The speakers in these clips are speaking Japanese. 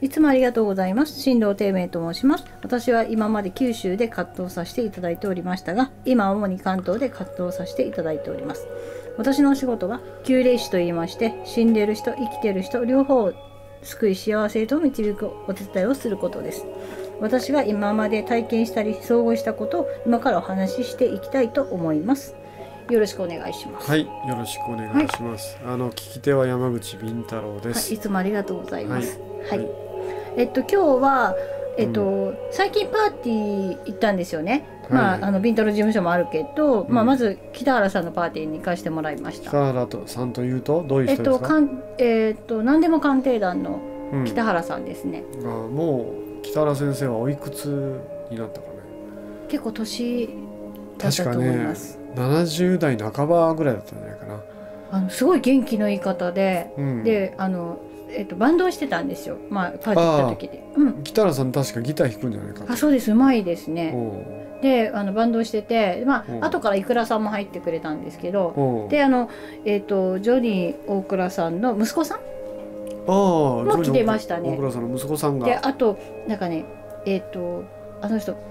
いつもありがとうございます。新藤貞明と申します。私は今まで九州で活動させていただいておりましたが、今は主に関東で活動させていただいております。私のお仕事は救霊士と言いまして、死んでいる人、生きている人、両方を救い幸せへと導くお手伝いをすることです。私が今まで体験したり遭遇したことを今からお話ししていきたいと思います。よろしくお願いします。 はい、よろしくお願いします。聞き手は山口敏太郎です。 いつもありがとうございます。 はい。 今日は、最近パーティー行ったんですよね。ビンタロ事務所もあるけど、まず北原さんのパーティーに行かせてもらいました。 北原さんというとどういう人ですか？ 何でも鑑定団の北原さんですね。 もう北原先生はおいくつになったかね？ 結構年だったと思います。 確かね、70代半ばぐらいだったんじゃないかな。 すごい元気のいい方で、でバンドをしてたんですよ。パーティー行った時で。 北原さん確かギター弾くんじゃないかな。 そうです、うまいですね。でバンドをしてて、後からイクラさんも入ってくれたんですけど、でジョニー大倉さんの息子さんも来てましたね。 大倉さんの息子さんが。 であとなんかねあの人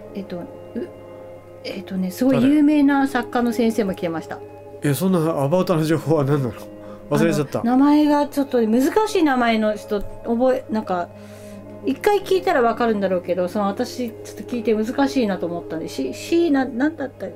すごい有名な作家の先生も来てました。 そんなアバウトな情報は何なの？忘れちゃった。 名前がちょっと難しい名前の人なんか一回聞いたら分かるんだろうけど、私ちょっと聞いて難しいなと思ったんで、なんだった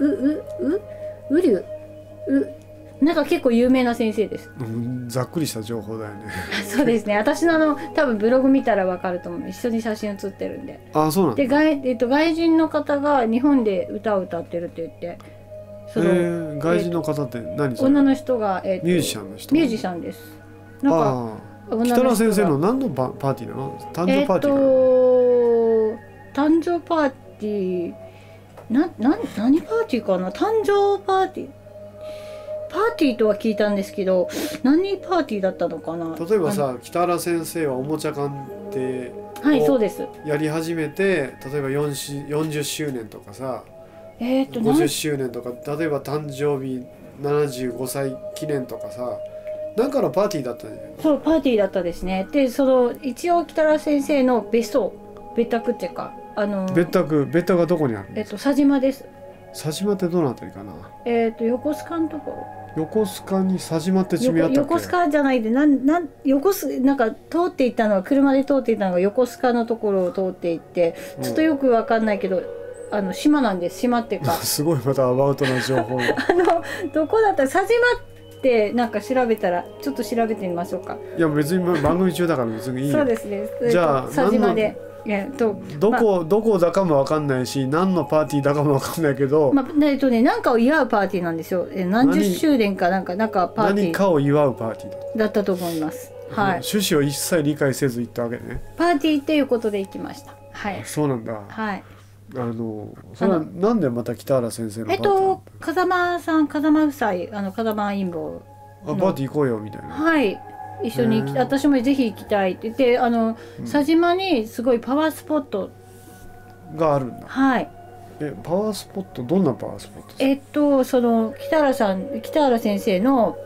なんか結構有名な先生です。 ざっくりした情報だよね。 そうですね。私の多分ブログ見たら分かると思う。一緒に写真写ってるんで。 そうなんだ。 で外人の方が日本で歌を歌ってるって言って。 外人の方って何？ 女の人がミュージシャンの人。 ミュージシャンです。なんか北原先生の何のパーティーなの？誕生パーティー誕生パーティー何パーティーかな？誕生パーティーとは聞いたんですけど、何パーティーだったのかな？ 例えばさ、北原先生はおもちゃ鑑定をやり始めて、例えば40周年とかさ、50周年とか、例えば誕生日75歳記念とかさ、なんかのパーティーだったね。 そうパーティーだったですね。で一応北原先生の別宅っていうか別宅がどこにあるんですか？佐島です。 佐島ってどのあたりかな？ 横須賀のところ。 横須賀に佐島って地名あったっけ？ 横須賀じゃないでなんか通っていったのは車で通っていったのが横須賀のところを通っていって、ちょっとよくわかんないけど島なんです。島っていうかすごいまたアバウトな情報どこだったら佐島ってなんか調べたらちょっと調べてみましょうか。 いや別に番組中だから別にいいよ。 そうですね。 じゃあ佐島でどこだかもわかんないし、何のパーティーだかもわかんないけど、 なんかを祝うパーティーなんですよ。何十周年かなんかパーティー何かを祝うパーティーだったと思います。はい。 趣旨を一切理解せず行ったわけね。 パーティーっていうことで行きました。はい。 そうなんだ。 はい。 それはなんでまた北原先生のパーティー？ 風間夫妻風間陰謀パーティー行こうよみたいな。 はい。一緒に私もぜひ行きたいって言って佐島にすごいパワースポットがあるんだ。 はい。 パワースポット、どんなパワースポットですか？ 北原先生の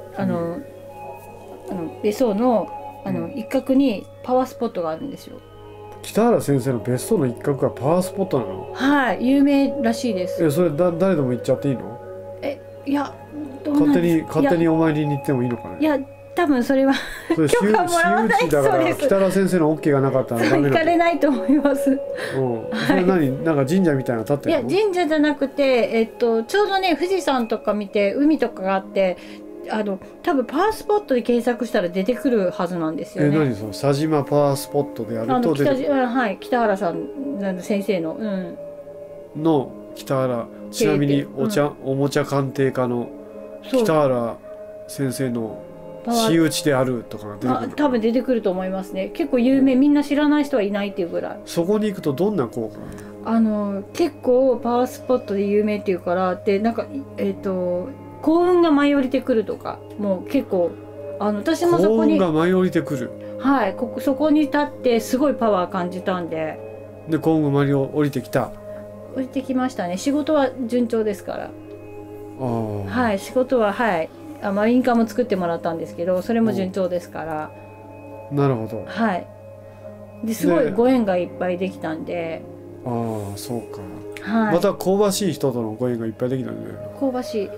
別荘の一角にパワースポットがあるんですよ。 北原先生の別荘の一角がパワースポットなの？ はい、有名らしいです。 それ誰でも行っちゃっていいの？ いや勝手にお参りに行ってもいいのかね？ いや多分それは許可もらわないだから北原先生の OK がなかったらダメなの？ 行かれないと思います。 それなんか神社みたいなの建ってるの？ いや神社じゃなくてちょうどね富士山とか見て海とかがあって多分パワースポットで検索したら出てくるはずなんですよね。 何その佐島パワースポットでやると出てくる？ はい、北原さん先生のの北原、ちなみにおもちゃ鑑定家の北原先生の私有地であるとかが出てくる？ 多分出てくると思いますね。結構有名、みんな知らない人はいないっていうぐらい。 そこに行くとどんな効果？ 結構パワースポットで有名っていうからでなんか幸運が舞い降りてくるとかもう結構私もそこに幸運が舞い降りてくる。 はい、そこに立ってすごいパワー感じたんで。 幸運が舞い降りてきた？ 降りてきましたね。仕事は順調ですから。はい、仕事ははい印鑑も作ってもらったんですけど、それも順調ですから。 なるほど。 はい。 ですごいご縁がいっぱいできたんで。 ああそうか、 はい、 また香ばしい人とのご縁がいっぱいできたんだよ。 香ばしい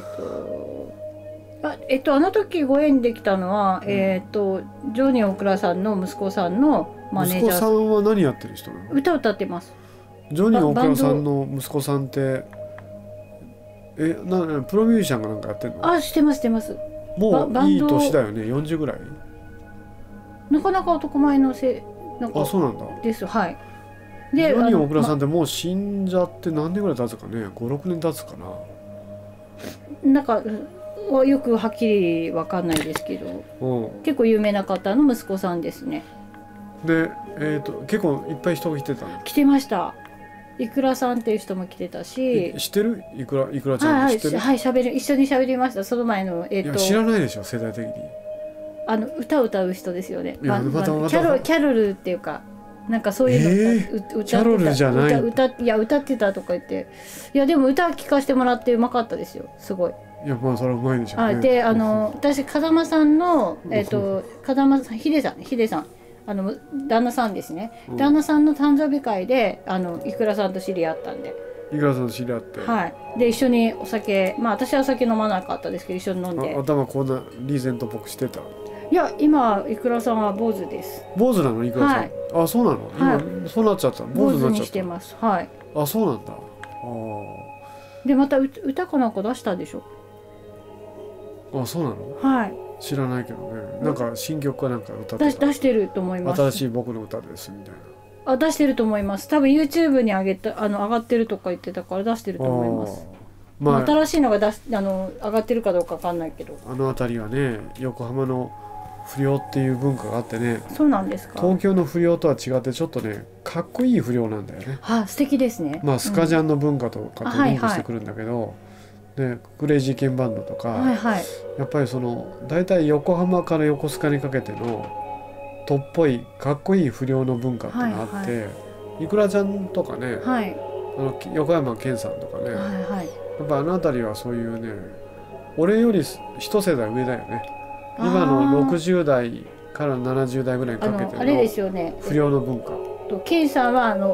あの時ご縁できたのは、ジョニー大倉さんの息子さんのマネージャー。 息子さんは何やってる人なの？ 歌ってます。 ジョニー大倉さんの息子さんってプロミュージシャンがなんかやってんの？ あ、してますしてます。 もういい年だよね、40ぐらい。 なかなか男前のなんかあ、そうなんだ。 です。はい。 で、ジョニー大倉さんってもう死んじゃって何年ぐらい経つかね、5、6年経つかな。 なんかよくはっきり分かんないですけど、結構有名な方の息子さんですね。 で、結構いっぱい人が来てたの？ 来てました。いくらさんっていう人も来てたし。 知ってる？いくらちゃん知ってる？ はい、一緒に喋りました。その前のいや知らないでしょ、世代的に。 歌を歌う人ですよね。キャロルっていうか、なんかそういうのキャロルじゃない。 歌ってたとか言って、いやでも歌聴かせてもらってうまかったですよ、すごい。 いやまあそれはうまいでしょうね。 で、私風間さんの風間さん、ヒデさん、旦那さんですね。旦那さんの誕生日会でいくらさんと知り合ったんで。 いくらさんと知り合って。 はい。で一緒にお酒、まあ私はお酒飲まなかったですけど一緒に飲んで。 頭こんなリーゼントっぽくしてた。 いや今いくらさんは坊主です。 坊主なの？いくらさん。はい、あ、そうなの？ はい、 今そうなっちゃった。坊主になっちゃった。坊主にしてます。はい。 あ、そうなんだ。 でまた歌かなんか出したでしょ。 あ、そうなの？ はい。 知らないけどね。なんか新曲かなんか歌って出してると思います。 新しい僕の歌ですみたいな。 出してると思います。多分 YouTube に上がってるとか言ってたから出してると思います。まあ、新しいのが上がってるかどうかわかんないけど。 あの辺りはね、横浜の不良っていう文化があってね。 そうなんですか。 東京の不良とは違ってちょっとね、かっこいい不良なんだよね。 素敵ですね。 まあスカジャンの文化とかとリンクしてくるんだけど、でクレイジーケンバンドとか、やっぱりその大体横浜から横須賀にかけてのとっぽいかっこいい不良の文化ってのがあって、いくらちゃんとかね、横山健さんとかね、やっぱあの辺りはそういうね、俺より一世代上だよね。今の60代から70代ぐらいにかけてのあれですよね、 不良の文化。 健さんは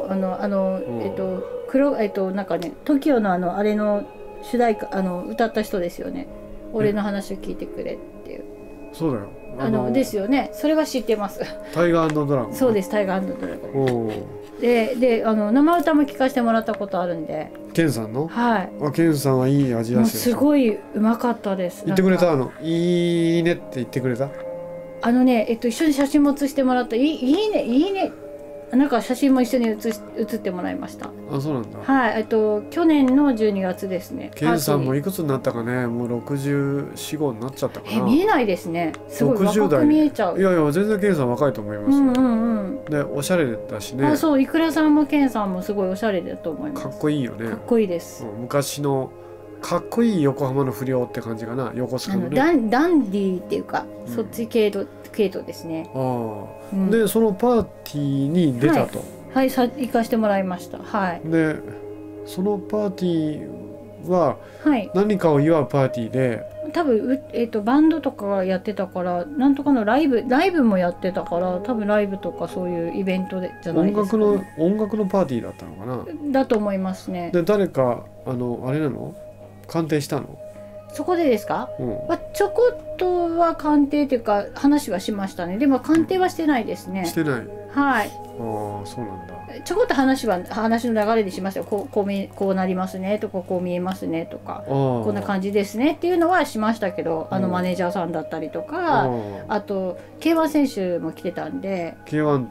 なんかね TOKIO のあれの主題歌歌った人ですよね。俺の話を聞いてくれっていう。 そうだよ。 ですよね。それは知ってます。 タイガー&ドラゴン。 そうです、タイガー&ドラゴン。で生歌も聞かせてもらったことあるんで。 ケンさんの？ はい。 ケンさんはいい味出してる。すごいうまかったです。 言ってくれたいいねって言ってくれた？ 一緒に写真も写してもらった。いいね。なんか写真も一緒に写ってもらいました。 あ、そうなんだ。 はい。去年の12月ですね。 ケンさんもいくつになったかね。もう64、5になっちゃったかな。 見えないですね。すごい若く見えちゃう。 いやいや全然ケンさん若いと思いますよ。でおしゃれだしね。 そう、いくらさんもケンさんもすごいおしゃれだと思います。 かっこいいよね。 かっこいいです。 昔のかっこいい横浜の不良って感じかな。横須賀のね。 ダンディーっていうか、そっち系統ですね。 でそのパーティーに出たと。 はい、行かしてもらいました。はい。 でそのパーティーは何かを祝うパーティーで、 多分バンドとかやってたから、なんとかのライブもやってたから、多分ライブとかそういうイベントじゃないですか、ね。 音楽のパーティーだったのかな。 だと思いますね。 で誰かあれなの？鑑定したの？ そこでですか？ちょこっとは鑑定というか話はしましたね。でも鑑定はしてないですね。 してない。 はい。 ああ、そうなんだ。 ちょこっと話の流れでしましたよ。こうなりますねとか、こう見えますねとか、こんな感じですねっていうのはしましたけど、マネージャーさんだったりとか、あと K1 選手も来てたんで。 K1 って？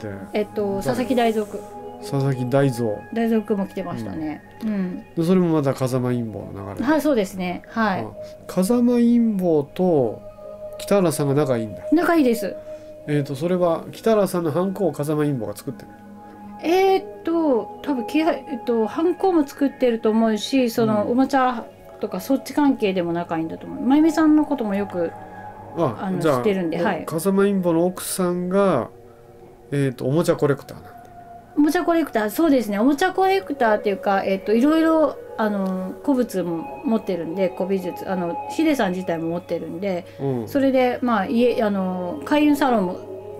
佐々木大蔵君。 佐々木大蔵君も来てましたね。 でそれもまた風間陰謀の流れ。 はい、そうですね。はい。 風間陰謀と北原さんが仲いいんだ。 仲いいです。 それは北原さんのハンコを風間陰謀が作ってる。 多分ハンコも作ってると思うし、そのおもちゃとかそっち関係でも仲いいんだと思う。まゆみさんのこともよく知ってるんで、はい。 風間陰謀の奥さんがおもちゃコレクターなんだ。 おもちゃコレクター、そうですね。おもちゃコレクターっていうか、いろいろ古物も持ってるんで、古美術ヒデさん自体も持ってるんで、それでまあ開運サロンも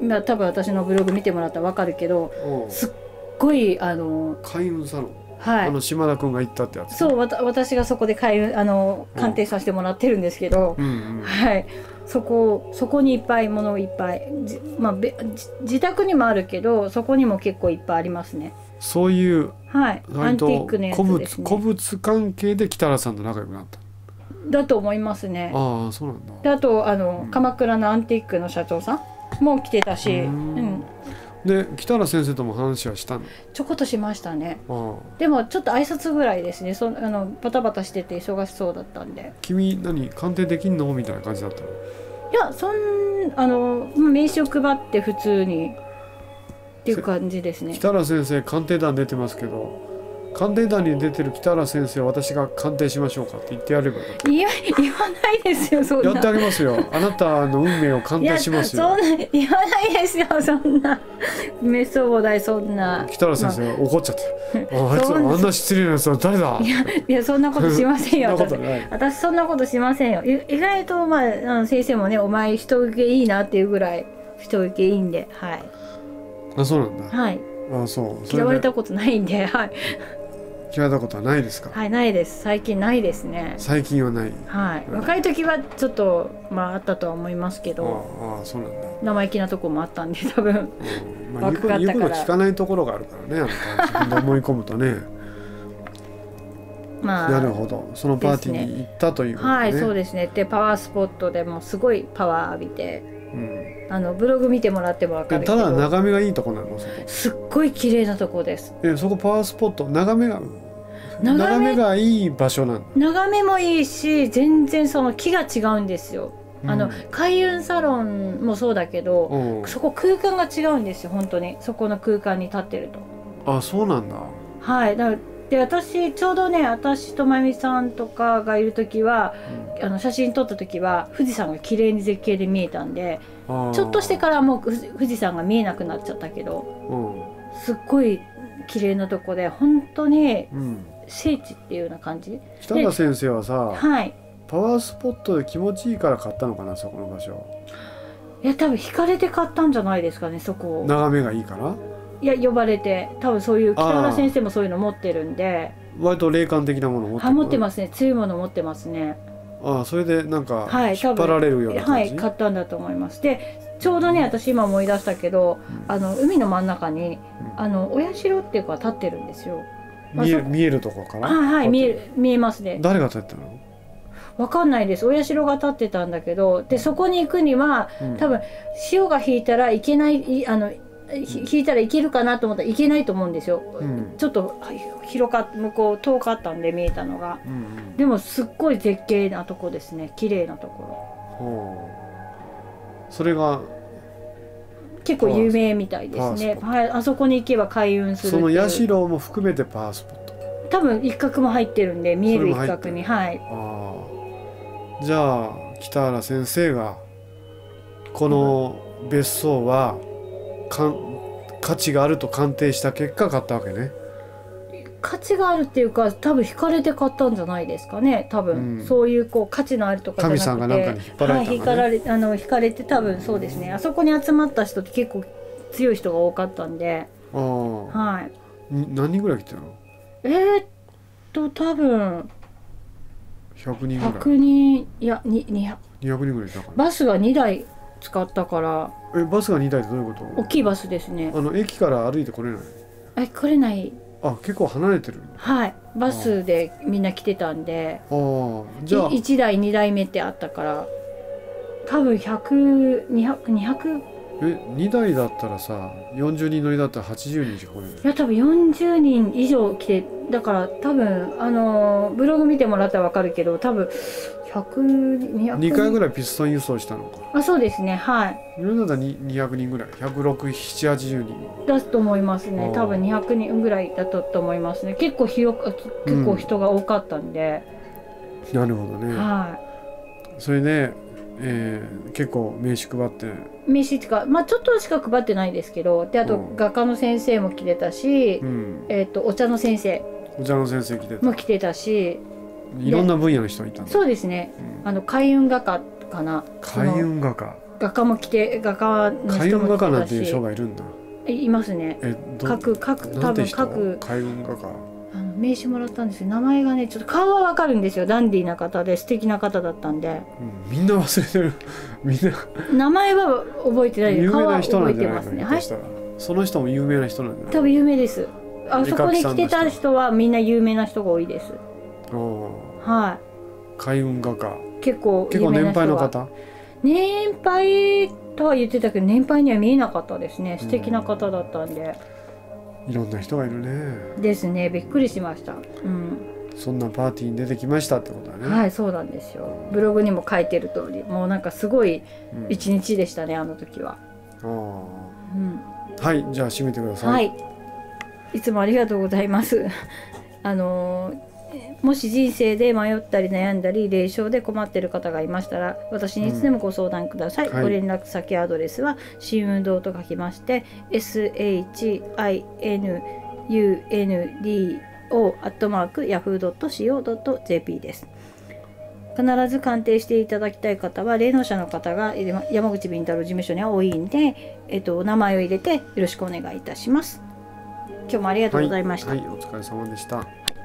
まあ、多分私のブログ見てもらったら分かるけど、すっごい開運サロン、 はい、 島田君が行ったってやつ。 そう、私がそこで鑑定させてもらってるんですけど、はい、そこにいっぱいものいっぱい、まあ、自宅にもあるけどそこにも結構いっぱいありますね。 そういう、 はい、アンティークのやつですね。 古物関係で北原さんと仲良くなっただと思いますね。 ああ、そうなんだ。 で、あと鎌倉のアンティークの社長さんも来てたし、 で北原先生とも話はしたの？ ちょこっとしましたね。でもちょっと挨拶ぐらいですね。バタバタしてて忙しそうだったんで。 君鑑定できんのみたいな感じだったの？ いや、名刺を配って普通にっていう感じですね。 北原先生鑑定団出てますけど、鑑定団に出てる北原先生を私が鑑定しましょうかって言ってやれば言わないですよ、そんな。 やってあげますよ。あなたの運命を鑑定しますよ。 そんな言わないですよ、そんな。めっそうもない、そんな。 北原先生が怒っちゃって、あいつあんな失礼なやつは誰だ。 いやそんなことしませんよ。私そんなことしませんよ。意外と先生もね、お前人受けいいなっていうぐらい人受けいいんで、はい。 あ、そうなんだ。 はい。 あ、そう。 嫌われたことないんで、はい。 嫌われたことはないですか？ はい、ないです。最近ないですね。 最近はない。 はい。若い時はちょっとあったとは思いますけど。 ああ、そうなんだ。 生意気なとこもあったんで、多分。 言うこと聞かないところがあるからね。自分で思い込むとね。なるほど。そのパーティーに行ったということね。 はい、そうですね。で、パワースポットでもすごいパワー浴びて。ブログ見てもらっても分かるけど、 ただ眺めがいいとこなの？ すっごい綺麗なとこです。 そこパワースポット、眺めがいい場所なの？ 眺めもいいし、全然その木が違うんですよ。開運サロンもそうだけど、そこ空間が違うんですよ、本当に。そこの空間に立ってると。 あ、そうなんだ。 はい。で、私ちょうどね、私とまゆみさんとかがいる時は、写真撮った時は富士山が綺麗に絶景で見えたんで、ちょっとしてからもう富士山が見えなくなっちゃったけど、すっごい綺麗なとこで、本当に聖地っていうような感じ。 北原先生はさ、 はい、 パワースポットで気持ちいいから買ったのかな、そこの場所。 いや、多分惹かれて買ったんじゃないですかね、そこを。 眺めがいいから？ いや、呼ばれて、多分そういう北原先生もそういうの持ってるんで。 割と霊感的なもの持ってますね。強いもの持ってますね。 それでなんか引っ張られるような感じ。 はい、買ったんだと思います。で、ちょうどね、私今思い出したけど、海の真ん中にお社っていうか立ってるんですよ。 見えるとこから？ はい、見えますね。 誰が立ってたの？ わかんないです。お社が立ってたんだけど、でそこに行くには、多分潮が引いたらいけない、引いたらいけるかなと思ったらいけないと思うんですよ。ちょっと向こう遠かったんで見えたのが。でもすっごい絶景なとこですね。綺麗なところ。 それが結構有名みたいですね。はい、あそこに行けば開運する。 その社も含めてパワースポット。 多分一角も入ってるんで、見える一角に。はい。 じゃあ北原先生がこの別荘は価値があると鑑定した結果買ったわけね。 価値があるっていうか、多分惹かれて買ったんじゃないですかね。多分、そういう価値のあるとかじゃなくて、 神さんが何かに引っ張られたのね。 惹かれて、多分そうですね。あそこに集まった人って結構強い人が多かったんで。はい。 何人ぐらい来てたの？ 多分 100人ぐらい。 100人、いや、200 人ぐらいいたかな。 バスが2台使ったから。 バスが2台ってどういうこと？ 大きいバスですね。 駅から歩いて来れない？ 来れない。結構離れてる。 はい、バスでみんな来てたんで。 じゃあ 1台2台目ってあったから、多分100、200。 2台だったらさ、40人乗りだったら80人しか来ない。いや、多分40人以上来て、だから多分ブログ見てもらったら分かるけど、多分100、200。 2回ぐらいピストン輸送したのか。 そうですね、はい。 いろんなだ200人ぐらい、106、7、80人だと思いますね。多分200人ぐらいだったと思いますね。結構人が多かったんで。 なるほどね。 はい。 それで、結構名刺配って。 名刺ってか、ちょっとしか配ってないですけど、で、あと画家の先生も来てたし、お茶の先生も来てたし、 いろんな分野の人がいたんだ。 そうですね。開運画家かな。 開運画家。 画家も来て、画家の海運人も来て画家なんていうたし、 人がいるんだ。 いますね。多分海運画家。 名刺もらったんですよ。名前がね、ちょっと顔はわかるんですよ。ダンディーな方で素敵な方だったんで。 みんな忘れてる。みんな。 名前は覚えてないけど、顔は覚え有名な人なんじてますね。 ゃないの？ はい。 その人も有名な人なんじゃない？ 多分有名です。あそこに来てた人はみんな有名な人が多いです。はい。 海運画家。 結構年配の方？ 年配とは言ってたけど、年配には見えなかったですね。素敵な方だったんで。 いろんな人がいるね。 ですね。びっくりしました。 そんなパーティーに出てきましたってことだね。 はい、そうなんですよ。ブログにも書いてる通り、もうなんかすごい一日でしたね、あの時は。 はい、じゃあ締めてください。 はい。いつもありがとうございます。もし人生で迷ったり悩んだり霊障で困っている方がいましたら、私にいつでもご相談ください。ご連絡先アドレスは新運動と書きまして shinundo@yahoo.co.jp です。必ず鑑定していただきたい方は霊能者の方が山口敏太郎事務所には多いんで、お名前を入れてよろしくお願いいたします。今日もありがとうございました。 はい、お疲れ様でした。